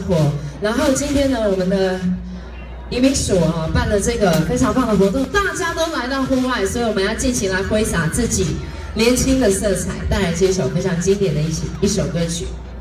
活。然后今天呢，我们的移民署啊办了这个非常棒的活动，大家都来到户外，所以我们要尽情来挥洒自己年轻的色彩，带来这首非常经典的一首歌曲。